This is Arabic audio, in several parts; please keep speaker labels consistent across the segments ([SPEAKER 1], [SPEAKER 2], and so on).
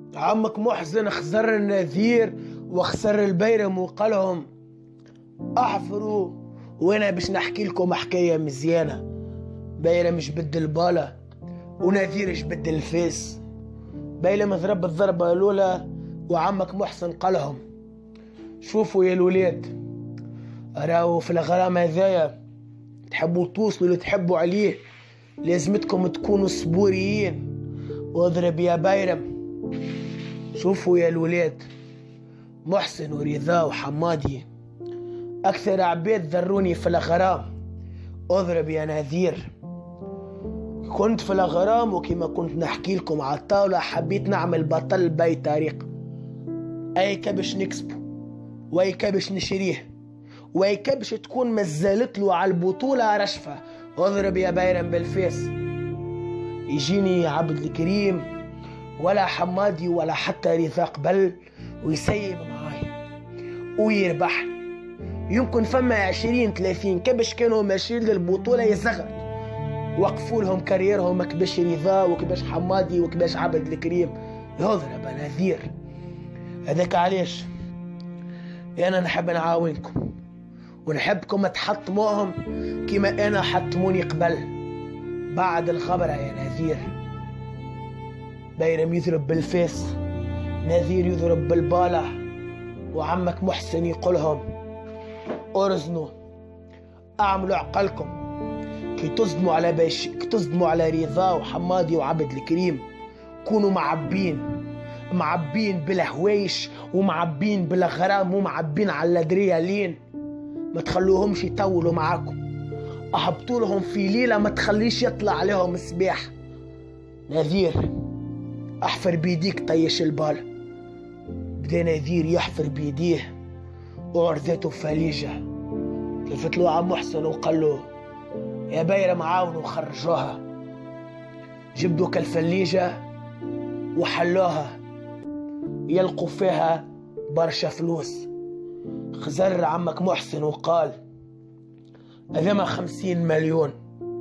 [SPEAKER 1] عمك محسن خسر النذير وخسر البيرم وقالهم احفروا، وانا باش نحكي لكم حكايه مزيانه. بيرم جبد الباله ونذير جبد الفيس. بيرم ضرب الضربه الاولى وعمك محسن قالهم شوفوا يا الولاد، راهو في الغرام هذايا تحبوا توصلوا اللي تحبوا عليه لازمتكم تكونوا صبوريين. واضرب يا بيرم. شوفوا يا الولاد، محسن ورضا وحمادي اكثر عباد ذروني في الغرام. اضرب يا نذير. كنت في الغرام وكما كنت نحكي لكم على الطاولة حبيت نعمل بطل باي طريق، اي كبش نكسبه واي كبش نشريه واي كبش تكون مزالت له على البطولة رشفة. اضرب يا بيرم بالفيس. يجيني عبد الكريم ولا حمادي ولا حتى رضا قبل ويسيب معاي ويربحني. يمكن فما 20-30 كبش كانوا ماشيين للبطولة يزغر، وقفوا لهم كاريرهم كباش رضا وكباش حمادي وكباش عبد الكريم. يضرب نذير. هذاك علاش انا نحب نعاونكم ونحبكم تحطموهم كما انا حطموني قبل. بعد الخبر يا نذير، بيرم يضرب بالفيس، نذير يضرب بالبالة، وعمك محسن يقولهم ارزنوا، اعملوا عقلكم كي تصدموا على رضا وحمادي وعبد الكريم. كونوا معبين بالهويش ومعبين بالغرام ومعبين على الادريالين. ما تخلوهمش يطولوا معاكم، اهبطوا لهم في ليله ما تخليش يطلع عليهم الصباح. نذير احفر بيديك طيش البال. بدا نذير يحفر بيديه وعرضته فليجه. لفت له عم محسن وقال له يا بيرم عاونوا خرجوها. جبدوا كالفليجه وحلوها، يلقوا فيها برشا فلوس. خزر عمك محسن وقال هذما 50 مليون،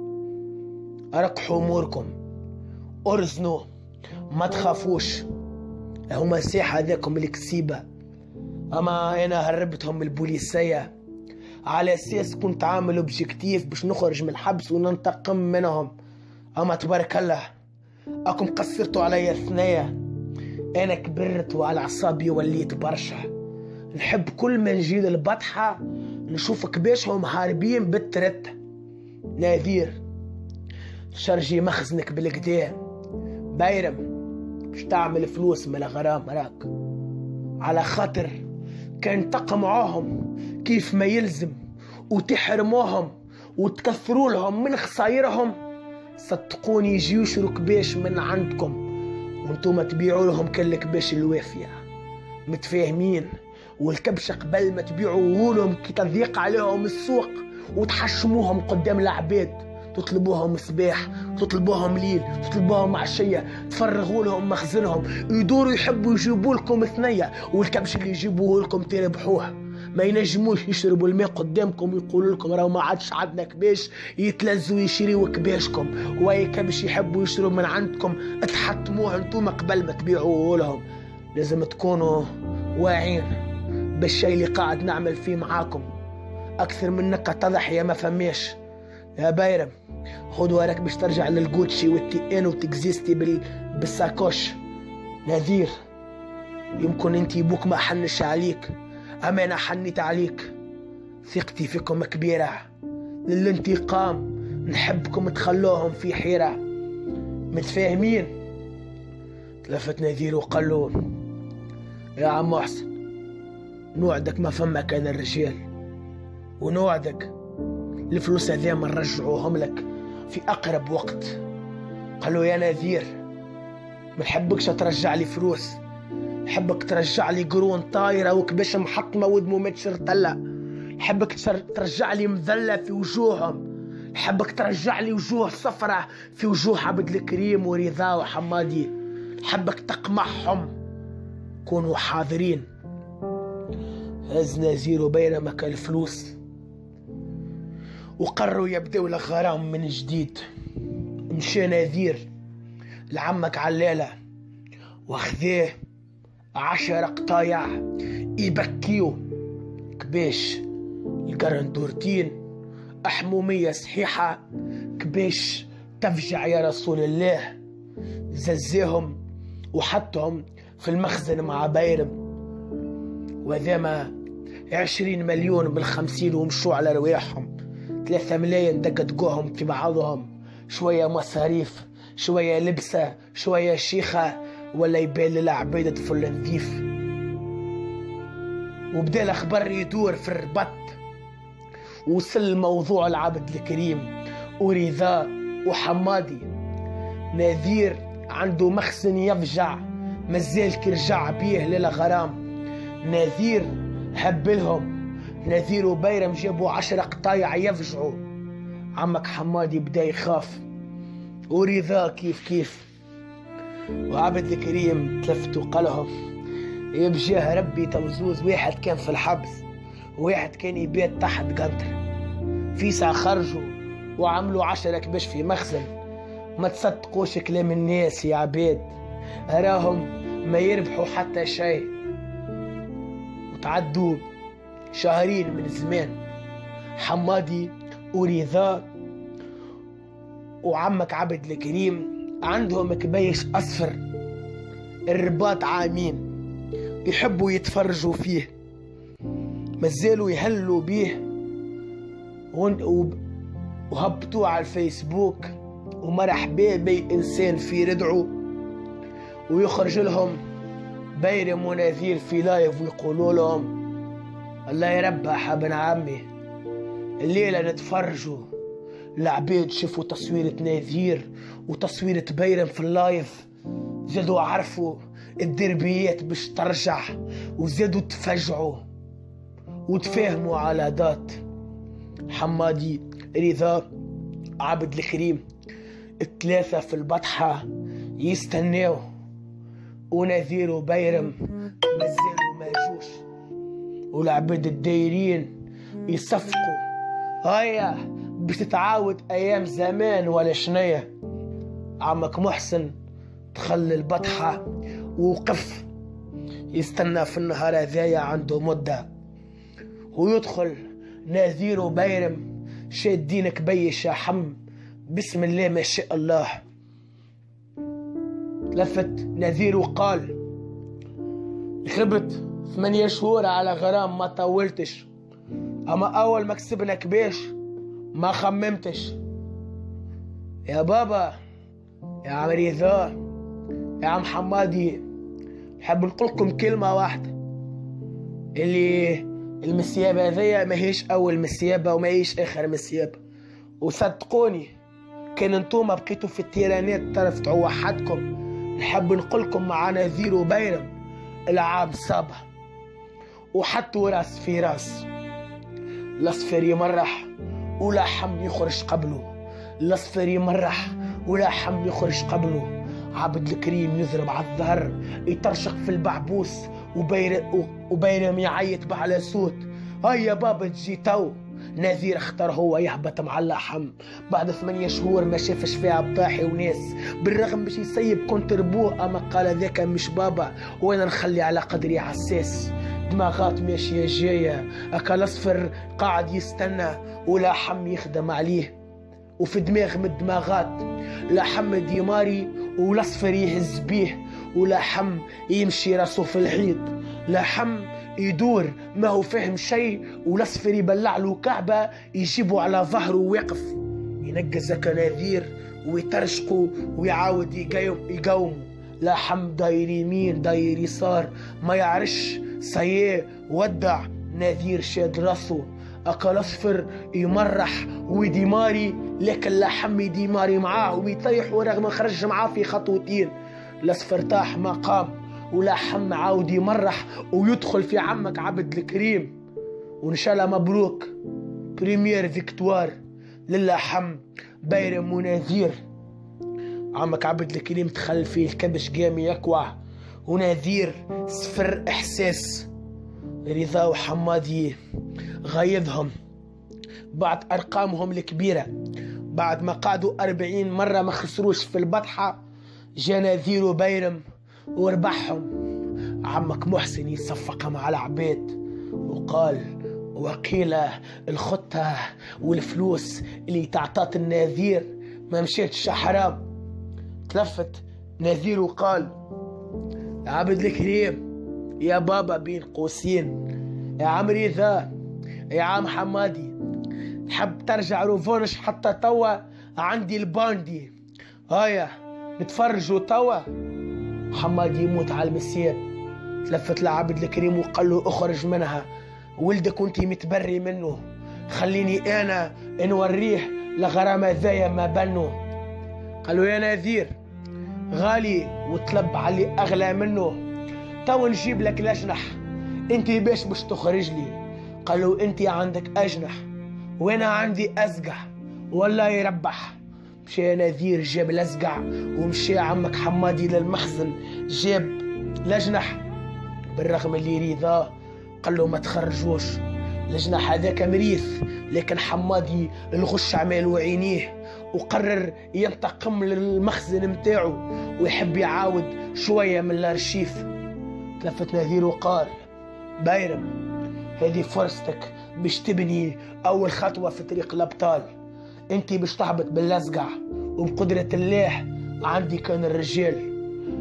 [SPEAKER 1] رقحوا اموركم، ارزنوا، ما تخافوش، هما الساحة هذاكم الكسيبة. اما انا هربتهم البوليسية على اساس كنت عامل اوبجيكتيف باش نخرج من الحبس وننتقم منهم. اما تبارك الله اكم قصرتوا عليا الثنية. انا كبرت وعلى اعصابي وليت برشا. نحب كل ما نجي للبطحة نشوف كباشهم هاربين بالترتة. نذير شرجي مخزنك بالكدا. بيرم باش تعمل فلوس من الغرام راك، على خاطر كان تقمعوهم كيف ما يلزم وتحرموهم وتكثروا لهم من خسايرهم. صدقوني يجيو كباش من عندكم وانتم تبيعوا لهم كالكباش الوافية. متفاهمين؟ والكبش قبل ما تبيعوا لهم كي تضيق عليهم السوق وتحشموهم قدام العباد، تطلبوهم صباح، تطلبوهم ليل، تطلبوهم عشية، تفرغوا لهم مخزنهم، يدوروا يحبوا يجيبوا لكم ثنية، والكبش اللي يجيبوه لكم تربحوه. ما ينجموش يشربوا الماء قدامكم ويقولوا لكم راهو ما عادش عندنا كباش، يتلزوا يشريوا كباشكم. واي كبش يحبوا يشربوا من عندكم تحطموه انتم قبل ما تبيعوه لهم. لازم تكونوا واعين بالشيء اللي قاعد نعمل فيه معاكم. اكثر منك تضحية ما فماش. يا بيرم خذ وراك باش ترجع للجوتشي والتي ان وتكزيستي بالساكوش. نذير يمكن انتي بوك ما حنش عليك، اما انا حنيت عليك. ثقتي فيكم كبيرة. للانتقام نحبكم تخلوهم في حيرة. متفاهمين؟ تلفت نذير وقال له يا عم محسن نوعدك ما فما كان الرجال، ونوعدك الفلوس هذي ما نرجعوهم لك في اقرب وقت. قالوا يا نذير ما نحبكش ترجع لي فلوس، نحبك ترجع لي قرون طايره وكباش محطمه ودمو متشرطله، نحبك ترجع لي مذله في وجوههم، نحبك ترجع لي وجوه صفرة في وجوه عبد الكريم ورضا وحمادي، نحبك تقمعهم. كونوا حاضرين. هز نذير وبيرمك الفلوس وقرروا يبدأوا الغرام من جديد. مشى نذير لعمك علالة واخذيه 10 قطايع يبكيو كباش القرندورتين أحمومية صحيحة كباش تفجع يا رسول الله. ززيهم وحطهم في المخزن مع بايرم، وذاما 20 مليون بال50 ومشوا على رواحهم. 3 ملايين دقدقوهم في بعضهم، شوية مصاريف، شوية لبسة، شوية شيخة، ولا يبان للعبيد طفل نظيف. وبدا الأخبار يدور في الربط، وصل موضوع العبد الكريم ورضا وحمادي. نذير عنده مخزن يفجع، مازال كيرجع بيه للغرام. نذير هبلهم، نذير وبيرم جابوا 10 قطايع يفجعوا. عمك حمادي بدا يخاف، ورضا كيف. وعبد الكريم تلفت وقالهم يبجاه ربي توزوز، واحد كان في الحبس وواحد كان يبيت تحت قنطر. في ساعة خرجوا وعملوا 10 كباش في مخزن. ما تصدقوش كلام الناس يا عباد، راهم ما يربحوا حتى شيء. وتعدوا 2 شهر من الزمان. حمادي ورضا وعمك عبد الكريم عندهم كبايش أصفر، الرباط عامين يحبوا يتفرجوا فيه، مازالوا يهلوا بيه. وهبطوا على الفيسبوك ومرحبا بي إنسان في ردعه، ويخرج لهم بايرم ونذير في لايف ويقولوا لهم الله يربح ابن عمي. الليلة نتفرجوا العبيد شافوا تصويرة نذير وتصويرة بايرم في اللايف، زادوا عرفوا الدربيات باش ترجع، وزادوا تفجعوا وتفاهموا على دات. حمادي، رضا، عبد الكريم، ال3 في البطحة يستناو، ونذير وبايرم مازالوا ما جوش، والعبيد الدايرين يصفقوا هيا باش تتعاود ايام زمان ولا شنية. عمك محسن دخل البطحة ووقف يستنى في النهار هذايا، عنده مدة. ويدخل نذير وبايرم شادين كبيش يا حم، بسم الله ما شاء الله. لفت نذير وقال خربت 8 شهور على غرام، ما طولتش، اما اول ما كسبنا كباش ما خممتش. يا بابا، يا عم رضا، يا عم حمادي، نحب نقولكم كلمة واحدة، اللي المسيابة هذيا ماهيش أول مسيابة وماهيش آخر مسيابة. وصدقوني كان انتوما بقيتوا في التيرانات ترفعوا وحدكم، نحب نقولكم مع نذير وبايرم العام صابة، وحطوا راس في راس. الأصفر يمرح ولا حم يخرج قبله، الأصفر يمرح ولا حم يخرج قبله. عبد الكريم يضرب على الظهر يطرشق في البعبوس، وبايرم يعيط على صوت هيا بابا تجي تو. نذير اختار هو يهبط مع اللحم بعد 8 شهور ما شافش فيها بطاحي وناس، بالرغم باش يسيب كنت ربوه، اما قال ذاك مش بابا وانا نخلي على قدري حساس. دماغات ماشيه جايه، اكا الاصفر قاعد يستنى ولحم يخدم عليه، وفي دماغ من الدماغات لحم ديماري والاصفر يهز بيه، ولحم يمشي راسه في الحيط، لحم يدور ما هو فاهم شيء، والاصفر يبلع له كعبه يجيبه على ظهره واقف ينقز كناذير ويترشقوا ويعاود يقوموا. لحم داير يمين داير يسار ما يعرفش، صياه ودع. نذير شاد راسه، اكل اصفر يمرح وديماري، لكن لحم ديماري معاه ويطيح، ورغم ما خرج معاه في خطوتين. الاصفر طاح ما قام، ولحم عاود يمرح ويدخل في عمك عبد الكريم. وان شاء الله مبروك بريمير فيكتوار للحم بايرم ونذير. عمك عبد الكريم دخل فيه الكبش قام يكوع، ونذير صفر احساس. رضا وحمادي غايضهم بعد ارقامهم الكبيره، بعد ما قعدوا 40 مره ما خسروش في البطحه. جا نذير وبايرم وربحهم. عمك محسن يصفقهم على عبيد وقال: وقيل الخطة والفلوس اللي تعطات النذير ما مشيتش حرام. تلفت نذير وقال: يا عبد الكريم، يا بابا بين قوسين، يا عم رضا، يا عم حمادي، تحب ترجع روفونش حتى توا عندي الباندي، هيا نتفرجوا توا. حمادي يموت على المسير. تلفت لعبد الكريم وقال له: اخرج منها، ولدك وانتي متبري منه، خليني انا نوريه لغرامة ذايا ما بنو. قال له: يا نذير غالي وطلب علي اغلى منه، تو نجيب لك الاجنح، انتي باش تخرج لي؟ قال له: انتي عندك اجنح وانا عندي ازقع، والله يربح. مشى نذير جاب الازقع، ومشى عمك حمادي للمخزن جاب الاجنح. بالرغم اللي رضاه قال له: ما تخرجوش، الجناح هذاك مريث. لكن حمادي الغش عمال عينيه وقرر ينتقم للمخزن متاعه ويحب يعاود شوية من الارشيف. تلفت نذير وقال: بايرم، هذه فرصتك باش تبني اول خطوة في طريق الابطال، انت باش تهبط باللزقع، وبقدرة الله عندي كان الرجال.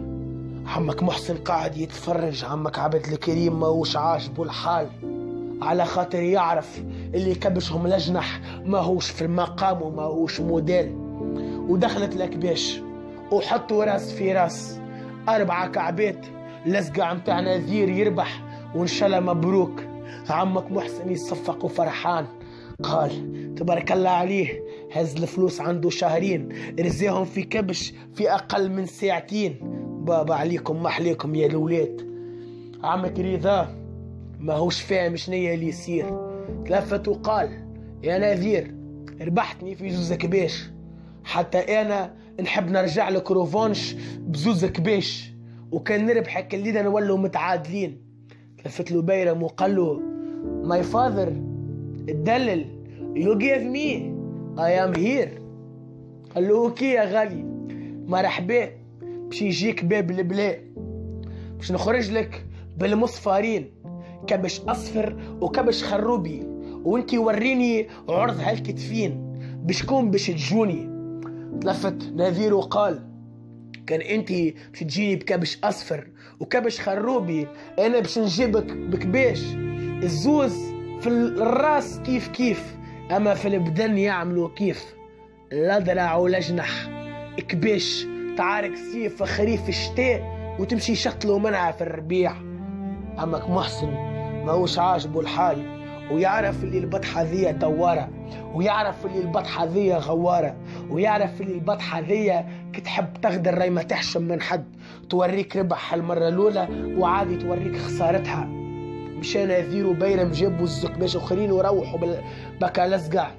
[SPEAKER 1] عمك محسن قاعد يتفرج. عمك عبد الكريم ماهوش عاجبه الحال، على خاطر يعرف اللي كبشهم الأجنح ماهوش في المقام وماهوش موديل. ودخلت الأكباش وحطوا راس في راس 4 كعبات. لزقة متاع نذير يربح وإن شاء الله مبروك. عمك محسن يصفق وفرحان، قال: تبارك الله عليه، هز الفلوس عنده شهرين رزاهم في كبش في أقل من ساعتين. بابا عليكم محليكم يا الولاد. عمك رضا ماهوش فاهم شنيا اللي يصير. تلفت وقال: يا نذير، ربحتني في زوز كباش، حتى انا نحب نرجع لك روفونش بزوز كباش، وكان نربحك الليلة نولوا متعادلين. تلفت له بايرم وقال له: my father الدلل you gave me I am here. قال له: اوكي يا غالي، مرحبا، باش يجيك باب البلا، باش نخرج لك بالمصفارين، كبش اصفر وكبش خروبي، وانتي وريني عرض هالكتفين بشكون باش تجوني. تلفت نذير وقال: كان انتي باش تجيني بكبش اصفر وكبش خروبي، انا باش نجيبك بكباش. الزوز في الراس كيف كيف، اما في البدن يعملوا كيف. لا ذراع ولا جنح، كباش تعارك سيف في خريف الشتاء وتمشي شطلوا منها في الربيع. عمك محسن ماهوش عاجبه الحال، ويعرف اللي البطحة ذي دوارة، ويعرف اللي البطحة ذي غوارة، ويعرف اللي البطحة ذي كتحب تغدر راي ما تحشم من حد، توريك ربحها المرة الأولى وعادي توريك خسارتها. مشى نذير وبايرم جابوا الزكباش اخرين وروحوا بكا لزقع.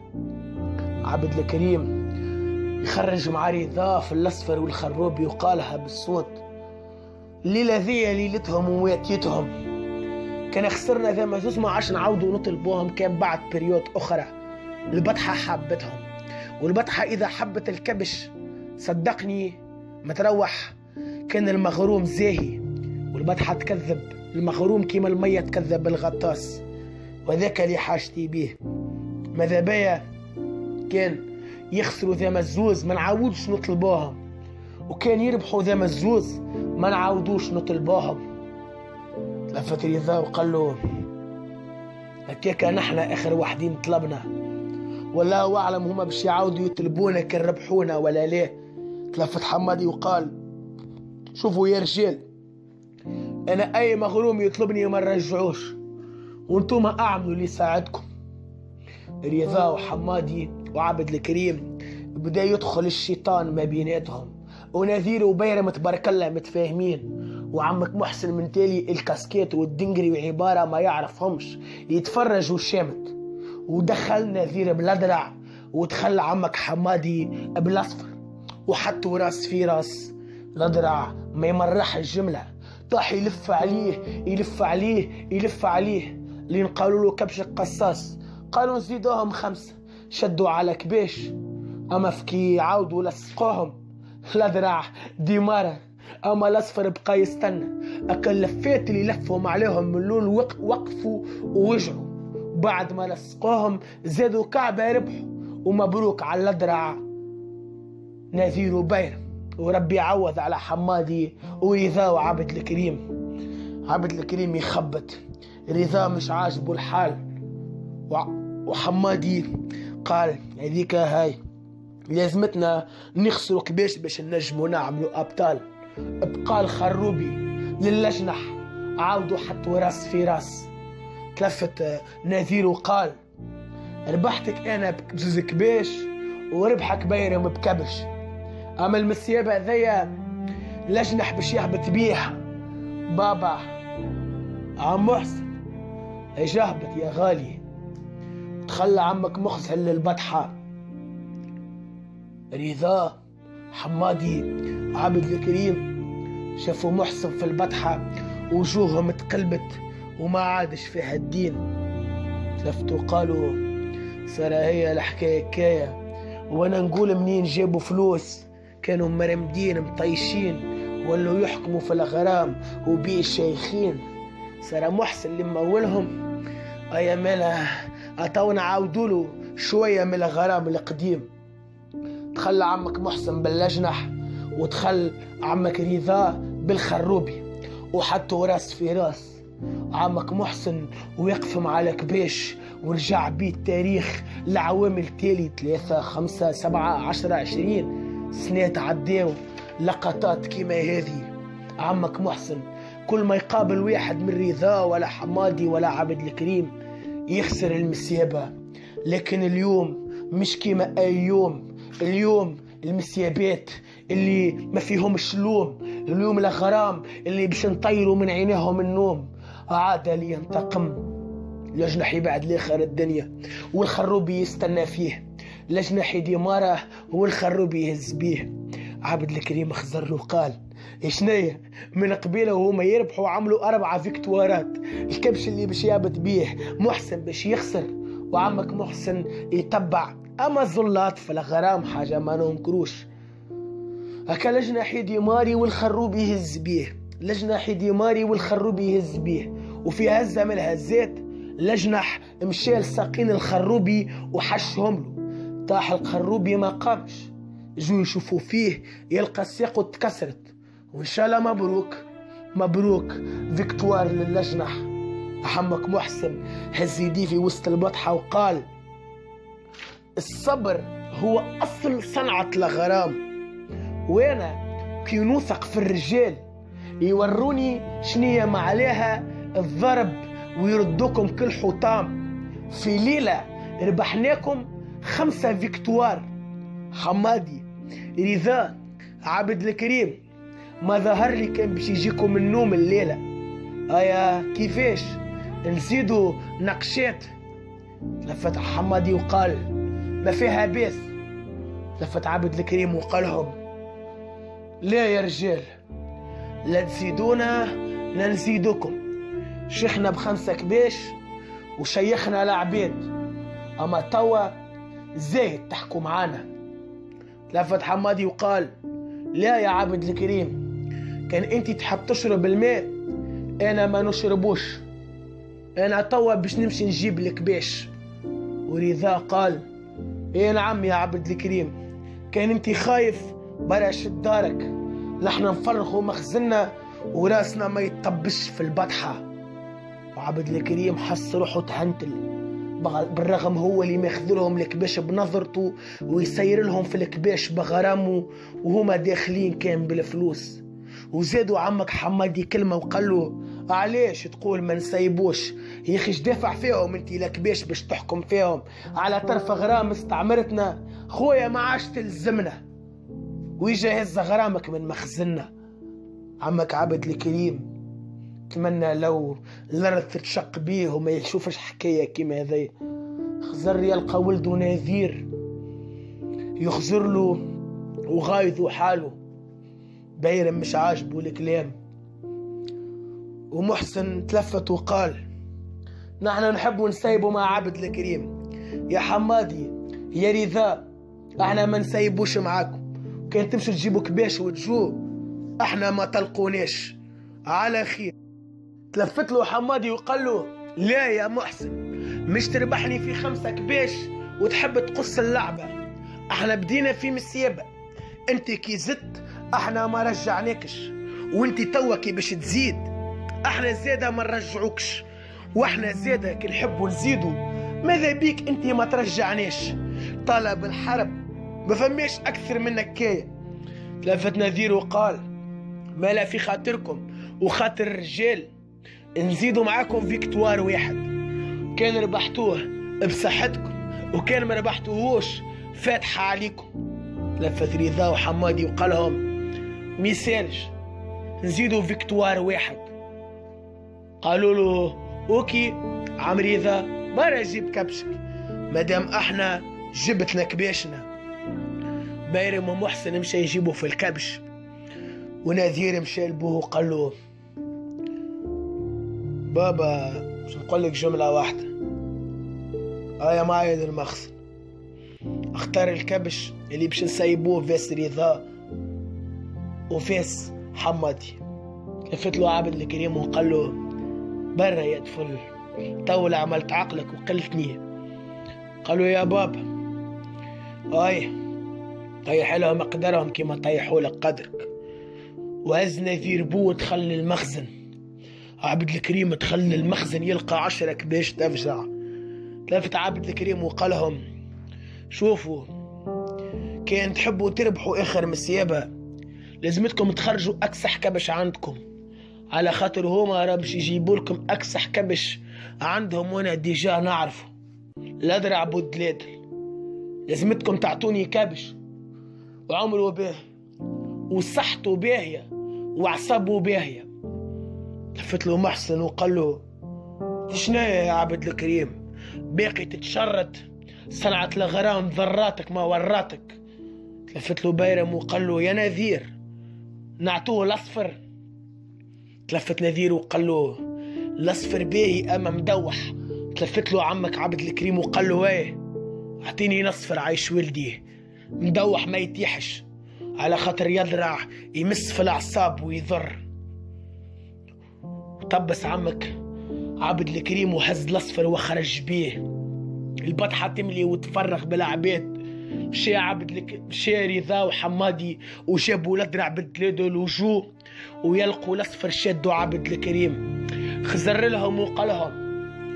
[SPEAKER 1] عبد الكريم يخرج مع رضا في الاصفر والخروبي وقالها بالصوت: الليلة ذي ليلتهم وواتيتهم، كان خسرنا ذا مزوز ما عاش نعاودوا نطلبوهم، كان بعد بريود أخرى البطحة حبتهم. والبطحة إذا حبت الكبش صدقني ما تروح، كان المغروم زاهي، والبطحة تكذب المغروم كيما المية تكذب الغطاس، وذاك اللي حاجتي بيه. ماذا بيا كان يخسروا ذا مزوز ما نعاودش نطلبوهم، وكان يربحوا ذا مزوز ما نعاودوش نطلبوهم. تلفت رضا وقال له: هكاك نحن اخر وحدين طلبنا، والله اعلم هما باش يعاودوا يطلبونا كان ربحونا ولا لا. تلفت حمادي وقال: شوفوا يا رجال، انا اي مغروم يطلبني ما نرجعوش، وانتوما اعملوا اللي يساعدكم. رضا وحمادي وعبد الكريم بدا يدخل الشيطان ما بيناتهم، ونذير وبايرم تبارك الله متفاهمين، وعمك محسن من تالي الكاسكيت والدنجري وعبارة ما يعرفهمش يتفرج وشامت. ودخل نذير بالأدرع ودخل عمك حمادي بالاصفر، وحطوا راس في راس. الأدرع ما يمرح الجملة، طاح يلف عليه يلف عليه يلف عليه، لين قالوا له كبش القصاص. قالوا نزيدوهم 5، شدوا على كباش، اما فكي عاودوا لصقوهم الأدرع ديمارة أما الأصفر بقى يستنى. أكل لفيت اللي لفهم عليهم من اللول وقفوا ورجعوا. بعد ما لصقوهم زادوا كعبة ربحوا. ومبروك على الأدرع نذير وبير. وربي يعوض على حمادي ورضا وعبد الكريم. عبد الكريم يخبط، رضا مش عاجبه الحال. وحمادي قال هذيك هاي لازمتنا نخسروا كباش باش نجموا نعملوا أبطال. بقى الخروبي للجنح عاودوا حطوا راس في راس. تلفت نذير وقال ربحتك أنا بجوز كباش وربحك بيرم بكبش. أما المسيابة ذيا لجنح باش يهبط بيه بابا عم محسن اجهبط يا غالي. تخلى عمك مخزن للبطحة. رضا حمادي عبد الكريم شافوا محسن في البطحة وجوههم تقلبت وما عادش فيها الدين. تلفتوا قالوا سرا هي الحكاية كاية. وانا نقول منين جابوا فلوس؟ كانوا مرمدين مطيشين ولو يحكموا في الغرام وبيه شيخين. سرا محسن اللي مولهم ايا مالا اتونا عاودوا له شويه من الغرام القديم. تخلى عمك محسن باللجنح وتخل عمك رضا بالخروبي وحطوا راس في راس. عمك محسن ويقفم على كباش ورجع بيه التاريخ لعوامل تالي 3 5 7 10 20 سنة عداو لقطات كيما هذه. عمك محسن كل ما يقابل واحد من رضا ولا حمادي ولا عبد الكريم يخسر المسيابة. لكن اليوم مش كيما أي يوم. اليوم المسيابات اللي ما فيهمش لوم. اليوم الغرام اللي باش نطيروا من عينيهم النوم. عاد لينتقم لجنح بعد لاخر الدنيا والخروبي يستنى فيه. لجنح ديمارة والخروبي يهز بيه. عبد الكريم خزر له قال شنيا من قبيله وهما يربحوا عملوا 4 فيكتوارات. الكبش اللي باش يابت بيه محسن باش يخسر وعمك محسن يتبع. اما الظلات في الغرام حاجه ما ننكروش. هكا لجنة حيدي ماري والخروبي يهز بيه. لجنة حيدي ماري والخروبي يهز بيه. وفي هزه من الهزات لجنح مشى لساقين الخروبي وحشهم له. طاح الخروبي ما قامش. جو يشوفوا فيه يلقى الساق اتكسرت. وان شاء الله مبروك مبروك فيكتوار للجنح. عمك محسن هز يديه في وسط البطحة وقال الصبر هو أصل صنعة الغرام. وانا كي نوثق في الرجال يوروني شنية ما عليها الضرب ويردوكم كل حطام. في ليلة ربحناكم 5 فيكتوار. حمادي رضا عبد الكريم ما ظهر لي كان باش يجيكم النوم الليلة. ايا كيفاش نزيدوا نقشات؟ لفت حمادي وقال ما فيها بيس. لفت عبد الكريم وقالهم لا يا رجال لا تزيدونا لا نزيدوكم. شيخنا ب5 كباش وشيخنا العبيد. اما توا زايد تحكوا معانا. لفت حمادي وقال لا يا عبد الكريم كان انت تحب تشرب الماء انا ما نشربوش. انا توا باش نمشي نجيب الكباش. ورضا قال ايه نعم يا عبد الكريم كان انت خايف برا شد دارك نحنا نفرغوا مخزننا وراسنا ما يطبش في البطحة. وعبد الكريم حس روحه تهنتل بالرغم هو اللي ماخذ لهم الكباش بنظرته ويسير لهم في الكباش بغرامه وهما داخلين كان بالفلوس. وزادوا عمك حمادي كلمة وقال له علاش تقول ما نسيبوش يا اخي دافع فيهم انت الكباش باش تحكم فيهم على طرف غرام استعمرتنا خويا ما عادش تلزمنا ويجا هز غرامك من مخزننا. عمك عبد الكريم تمنى لو الارض تتشق بيه وما يشوفش حكايه كيما هذي. خزر يلقى ولده نذير يخزر له وغايظ حاله بايرم مش عاجبه الكلام. ومحسن تلفت وقال نحن نحب نسيبه مع عبد الكريم يا حمادي يا رضا احنا ما نسيبوش معاكم. كان تمشوا تجيبوا كباش وتجو احنا ما تلقوناش على خير. تلفت له حمادي وقال له لا يا محسن، مش تربحني في 5 كباش وتحب تقص اللعبة. احنا بدينا في مسيبة، انت كي زدت احنا ما رجعناكش، وانت توكي باش تزيد احنا زيادة ما نرجعوكش، واحنا زيادة كي نحبوا نزيدوا ماذا بيك انت ما ترجعناش. طلب الحرب ما فماش اكثر من هكايا. تلفت نذير وقال ما لا في خاطركم وخاطر الرجال نزيدوا معاكم فيكتوار واحد، كان ربحتوه بصحتكم وكان ما ربحتوهوش فاتحة عليكم. تلفت رضا وحمادي وقال لهم ميسالش نزيدوا فيكتوار واحد. قالوا له اوكي عم رضا برا جيب كبشك مادام احنا جبتنا كباشنا. بايرم ومحسن مشى يجيبوا في الكبش، ونذير مشى لبوه وقال له بابا باش نقول لك جملة واحدة، هيا معايا المخزن اختار الكبش اللي باش نسيبوه فاس رضا وفاس حمادي. لفت له عبد الكريم وقال له برا يا طفل طول عملت عقلك وقلتني. قالوا يا بابا هاي طيح لهم قدرهم كيما طيحوا لك قدرك. وهز نذير بو دخل المخزن، عبد الكريم دخل المخزن يلقى 10 كباش تفجع. لفت عبد الكريم وقال لهم شوفوا كان تحبوا تربحوا اخر مسيابة لازمتكم تخرجوا اكسح كبش عندكم، على خاطر هما راه باش يجيبوا لكم اكسح كبش عندهم وانا ديجا نعرفه. الادرع بودلادل لازمتكم تعطوني كبش وعمره باهي وصحته باهية وعصبه باهية. لفت له محسن وقال له شنايا يا عبد الكريم باقي تتشرط صنعت الغرام ذراتك ما وراتك. تلفت له بايرم وقال له يا نذير نعطوه الاصفر. تلفت نذير وقال له الاصفر باهي اما مدوح. تلفت له عمك عبد الكريم وقال له ايه اعطيني الاصفر عايش ولدي مدوح ما يتيحش، على خاطر يضرع يمس في الاعصاب ويضر. طبس عمك عبد الكريم وهز الاصفر وخرج بيه. البطحه تملي وتفرغ بالعباد. مشى رضا وحمادي وجابوا الادرع بالدلادل الوجوه ويلقوا الاصفر شادوا عبد الكريم. خزر لهم وقال لهم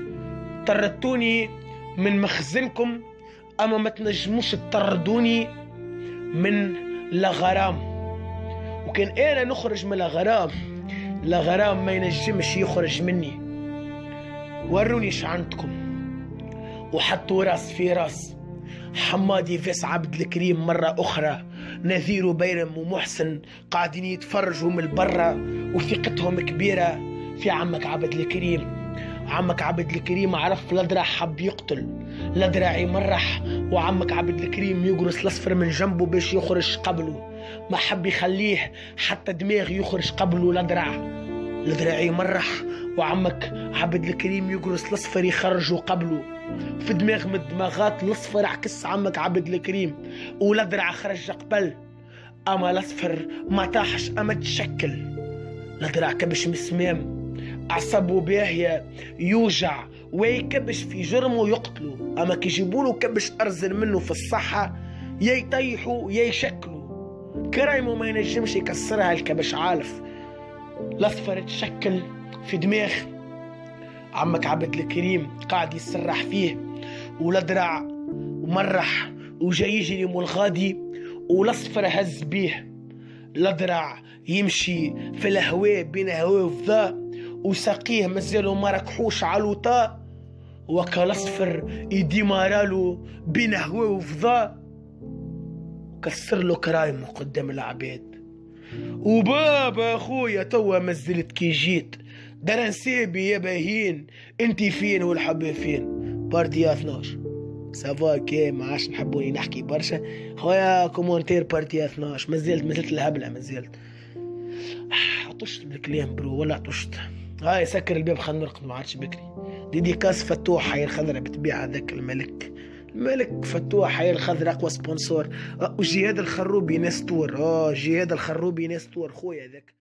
[SPEAKER 1] طردتوني من مخزنكم اما ما تنجموش تطردوني من لغرام، وكان انا نخرج من لغرام ما ينجمش يخرج مني. وروني ايش عندكم. وحطوا راس في راس حمادي فاس عبد الكريم مرة أخرى. نذير وبيرم ومحسن قاعدين يتفرجوا من برا وثقتهم كبيرة في عمك عبد الكريم. عمك عبد الكريم عرف الأدرع حب يقتل، الأدرع يمرح وعمك عبد الكريم يقرص الأصفر من جنبه باش يخرج قبله، ما حب يخليه حتى دماغ يخرج قبله. الأدرع يمرح وعمك عبد الكريم يقرص الأصفر يخرجه قبله. في دماغ من الدماغات الاصفر عكس عمك عبد الكريم والادرع خرج قبل، اما الاصفر ما طاحش اما تشكل. الادرع كبش مسمام اعصابه باهيه يوجع ويكبش في جرمه ويقتله، اما كي يجيبوله كبش ارزل منه في الصحه يا يطيحوا يا يشكلوا. كرايمه ما ينجمش يكسرها الكبش عالف. الاصفر تشكل في دماغ عمك عبد الكريم قاعد يسرح فيه والادرع ومرح وجاي يجري والغادي والاصفر هز بيه. الادرع يمشي في الهواء بين هواء وفضاء وساقيه مازالو ما ركحوش على الوطاء، وكا الاصفر يدي مارالو بين هواء وفضاء كسر له كرايمه قدام العباد. وبابا اخويا توا مازلت كي جيت درنسيبي يا باهين انتي فين والحب فين. بارتي 12 سافا كي ما عادش نحبوني نحكي برشا خويا كومونتير بارتي 12 مازلت الهبله مازلت عطشت من الكلام برو ولا عطشت. هاي سكر الباب خلينا نرقد ما عادش بكري. ديديكاس فتوح حي الخضرة بتبيع هذاك الملك الملك فتوح حي الخضر اقوى سبونسور. وجهاد الخروبي نستور. جهاد الخروبي نستور خويا هذاك.